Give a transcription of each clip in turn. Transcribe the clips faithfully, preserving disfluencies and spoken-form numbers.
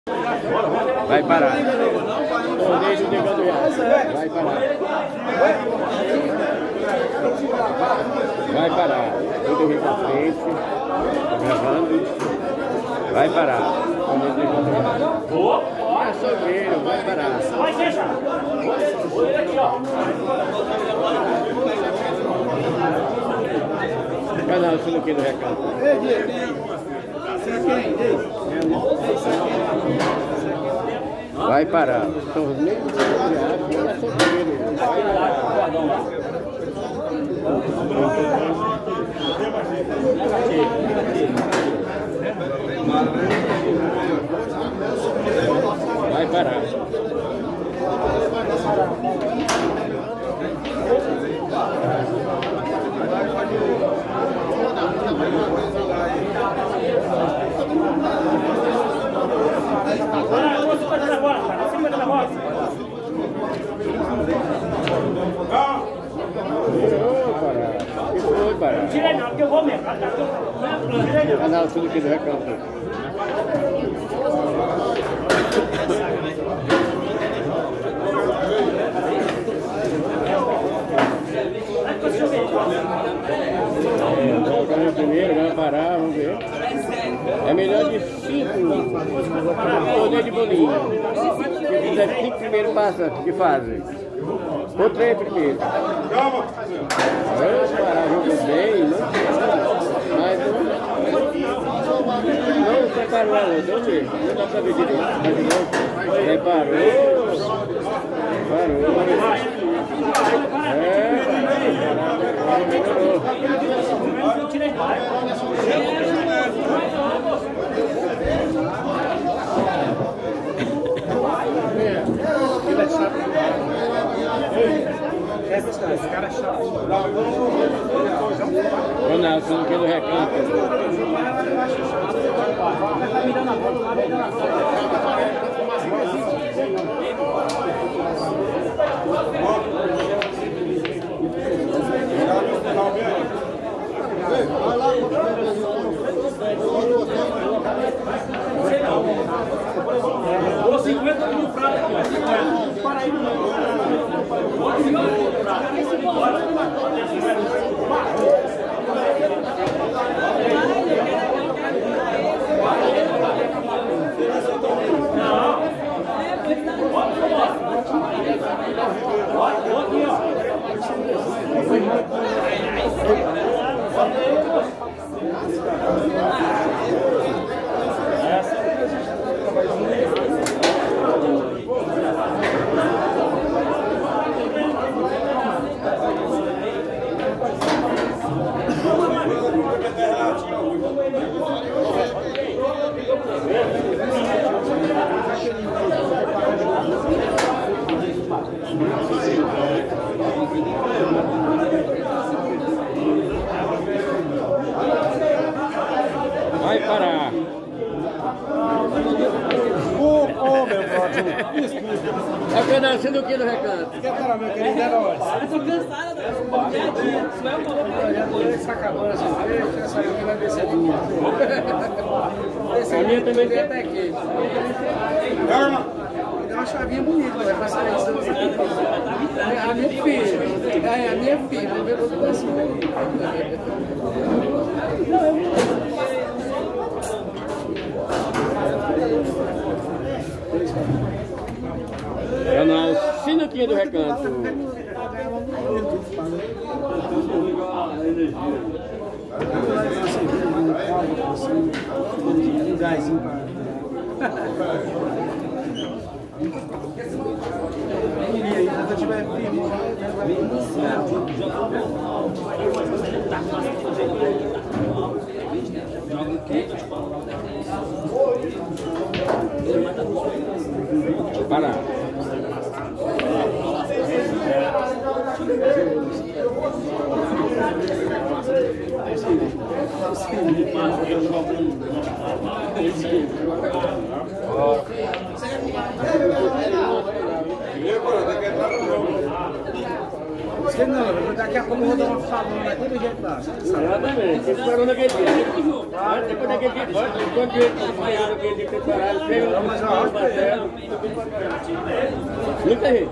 Vai parar. Não deixa o negando já. Vai parar. Vai parar. Tudo vem pra frente. Gravando. Vai parar. É sogueiro, vai parar. Vai deixar. Olha aqui, ó. Canal Sinuquinha do Recato. Vai parar. São os mesmos que é sogueiro. Vai parar. Vai parar. Foi parar. Tira não, porque eu vou mesmo. Canal Sinuquinha do Recanto. É, primeiro, vai parar, vamos ver. É melhor de cinco torneio de bolinha. Se fizer cinco primeiro passa, que fazem? Ou três primeiro. Vamos parar, jogo bem, não mas não, não preparou a outra, vamos ver. Não dá pra ver direito. Mas de novo, preparou. Parou. É, melhorou. Esse cara é chato. Ronaldo, Sinuquinha do Recanto. Vou cinquenta no prato aqui, ó. Para aí, não. Vou cinquenta no prato. Vai parar. Ô, ô, meu brother. É o canal Sinuquinha do Recanto. Quer falar, meu querido? É nóis. Eu tô cansada da dia a dia. Isso é o que Já tô acabando essa vez, essa aí vai descer do mundo. A minha também tem até aqui. Calma. Dá uma chavinha bonita, vai passar isso. A minha filha. É, a minha filha. Vai ver tudo assim. Canal Sinuquinha do Recanto. Um gásinho para. E aí, quando eu tiver firme, Parar. Você não, eu vou dar daqui a pouco eu vou dar uma falona aqui do jeito lá. Exatamente, você parou naquele dia. Ah, depois daquele dia, quando eu parou naquele dia que você parou, você não mais uma hora, Marcelo. Muita gente.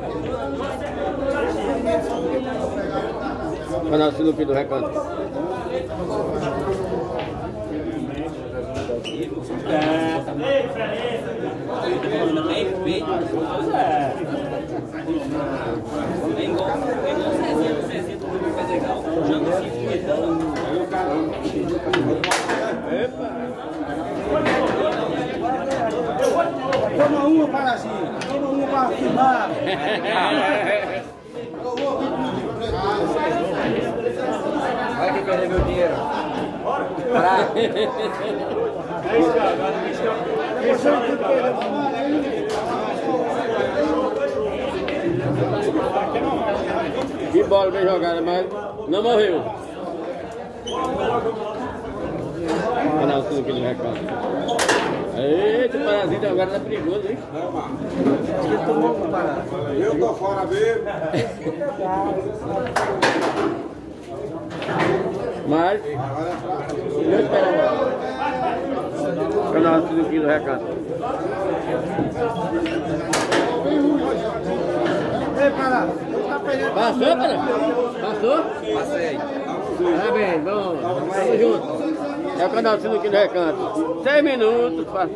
Canal Sinuquinha do Recanto. Toma uma, Parazinho. Toma uma para filmar. Vai que perder meu dinheiro. Pará. Que bola bem jogada, mas não morreu. Canal Sinuquinha do Recato. Eita, o parasita agora tá perigoso, hein? Eu tô fora mesmo. Mas, eu espero. Canal Sinuquinha do Recato. Ei, Pará. Passou, cara? Passou? Passei. Parabéns, vamos. Tamo junto. É o canal Sinuquinha do Recanto. Seis minutos, passa.